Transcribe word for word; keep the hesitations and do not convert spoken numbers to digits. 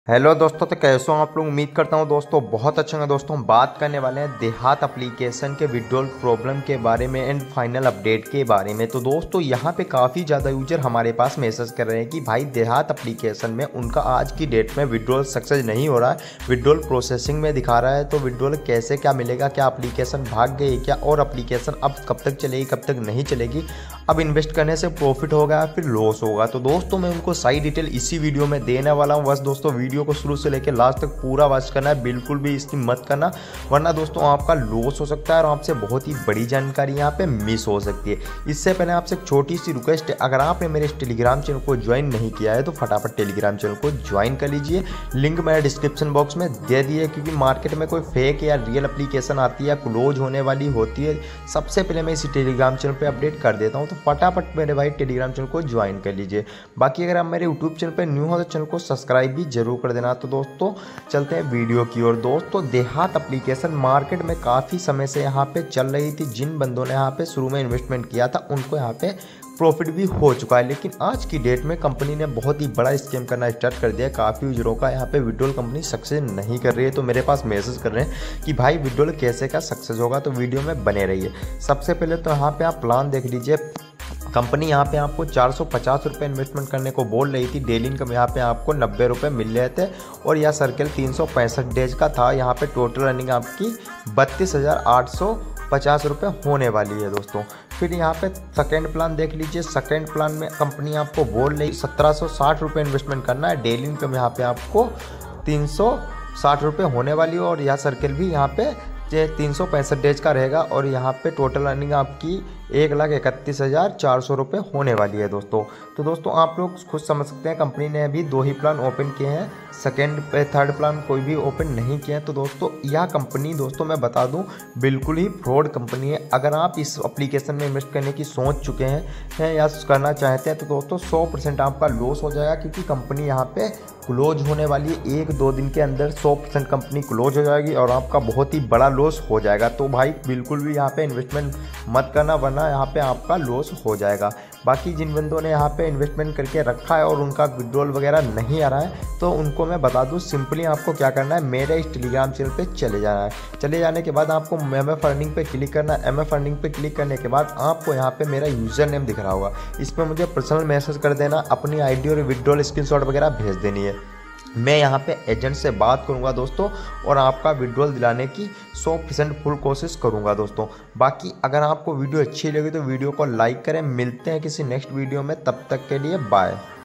Hello दोस्तों, तो कैसे हो आप लोग। उम्मीद करता हूँ दोस्तों बहुत अच्छे होंगे। दोस्तों हम बात करने वाले हैं देहात एप्लीकेशन के विड्रॉल प्रॉब्लम के बारे में एंड फाइनल अपडेट के बारे में। तो दोस्तों यहाँ पे काफ़ी ज़्यादा यूजर हमारे पास मैसेज कर रहे हैं कि भाई देहात एप्लीकेशन में उनका आज की डेट में विड्रॉल सक्सेस नहीं हो रहा है, विड्रॉल प्रोसेसिंग में दिखा रहा है। तो विड्रॉल कैसे क्या मिलेगा, क्या एप्लीकेशन भाग गई क्या, और एप्लीकेशन अब कब तक चलेगी कब तक नहीं चलेगी, अब इन्वेस्ट करने से प्रॉफिट होगा फिर लॉस होगा। तो दोस्तों मैं उनको सारी डिटेल इसी वीडियो में देने वाला हूँ। बस दोस्तों वीडियो को शुरू से लेकर लास्ट तक पूरा वॉच करना है, बिल्कुल भी इसकी मत करना, वरना दोस्तों आपका लॉस हो सकता है और आपसे बहुत ही बड़ी जानकारी यहाँ पे मिस हो सकती है। इससे पहले आपसे एक छोटी सी रिक्वेस्ट है, अगर आपने मेरे इस टेलीग्राम चैनल को ज्वाइन नहीं किया है तो फटाफट टेलीग्राम चैनल को ज्वाइन कर लीजिए। लिंक मैंने डिस्क्रिप्शन बॉक्स में दे दिए, क्योंकि मार्केट में कोई फेक या रियल एप्लीकेशन आती है, क्लोज होने वाली होती है, सबसे पहले मैं इसी टेलीग्राम चैनल पर अपडेट कर देता हूँ। तो फटाफट मेरे भाई टेलीग्राम चैनल को ज्वाइन कर लीजिए। बाकी अगर आप मेरे यूट्यूब चैनल पर न्यू हो तो चैनल को सब्सक्राइब भी जरूर कर देना। तो दोस्तों चलते हैं वीडियो की ओर। दोस्तों देहात एप्लीकेशन मार्केट में काफ़ी समय से यहाँ पे चल रही थी। जिन बंदों ने यहाँ पे शुरू में इन्वेस्टमेंट किया था उनको यहाँ पे प्रॉफिट भी हो चुका है, लेकिन आज की डेट में कंपनी ने बहुत ही बड़ा स्कैम करना स्टार्ट कर दिया है। काफ़ी यूजरों का यहाँ पे विड्रॉल कंपनी सक्सेस नहीं कर रही है, तो मेरे पास मैसेज कर रहे हैं कि भाई विड्रॉल कैसे क्या सक्सेस होगा। तो वीडियो में बने रहिए। सबसे पहले तो यहाँ पे आप प्लान देख लीजिए। कंपनी यहाँ पे आपको चार सौ पचास रुपये इन्वेस्टमेंट करने को बोल रही थी। डेली इनकम यहाँ पे आपको नब्बे रुपये मिल रहे थे और यह सर्कल तीन सौ पैंसठ डेज का था। यहाँ पे टोटल रनिंग आपकी बत्तीस हज़ार आठ सौ पचास रुपये होने वाली है दोस्तों। फिर यहाँ पे सेकेंड प्लान देख लीजिए। सेकेंड प्लान में कंपनी आपको बोल रही सत्रह सौ साठ रुपये इन्वेस्टमेंट करना है। डेली इनकम यहाँ पे आपको तीन सौ साठ रुपये होने वाली है और यह सर्कल भी यहाँ पे तीन सौ पैंसठ डेज का रहेगा और यहाँ पे टोटल अर्निंग आपकी एक लाख इकतीस हज़ार चार सौ रुपये होने वाली है दोस्तों। तो दोस्तों आप लोग खुद समझ सकते हैं कंपनी ने अभी दो ही प्लान ओपन किए हैं, सेकेंड पे थर्ड प्लान कोई भी ओपन नहीं किए हैं। तो दोस्तों यह कंपनी दोस्तों मैं बता दूं बिल्कुल ही फ्रॉड कंपनी है। अगर आप इस एप्लीकेशन में इन्वेस्ट करने की सोच चुके हैं हैं या करना चाहते हैं तो दोस्तों सौ परसेंट आपका लॉस हो जाएगा, क्योंकि कंपनी यहाँ पे क्लोज होने वाली है। एक दो दिन के अंदर सौ परसेंट कंपनी क्लोज हो जाएगी और आपका बहुत ही बड़ा लॉस हो जाएगा। तो भाई बिल्कुल भी यहाँ पे इन्वेस्टमेंट मत करना, वरना यहाँ पे आपका लॉस हो जाएगा। बाकी जिन बंदों ने यहाँ पे इन्वेस्टमेंट करके रखा है और उनका विड्रॉल वगैरह नहीं आ रहा है तो उनको मैं बता दूँ सिंपली आपको क्या करना है, मेरे इस टेलीग्राम चैनल पे चले जाना है। चले जाने के बाद आपको एम एफ अर्निंग पे क्लिक करना है। एम एफ अर्निंग पे क्लिक करने के बाद आपको यहाँ पे मेरा यूज़र नेम दिख रहा होगा, इस पर मुझे पर्सनल मैसेज कर देना, अपनी आई डी और विड्रॉल स्क्रीनशॉट वगैरह भेज देनी है। मैं यहाँ पे एजेंट से बात करूँगा दोस्तों और आपका विड्रॉल दिलाने की सौ परसेंट फुल कोशिश करूँगा दोस्तों। बाकी अगर आपको वीडियो अच्छी लगी तो वीडियो को लाइक करें। मिलते हैं किसी नेक्स्ट वीडियो में, तब तक के लिए बाय।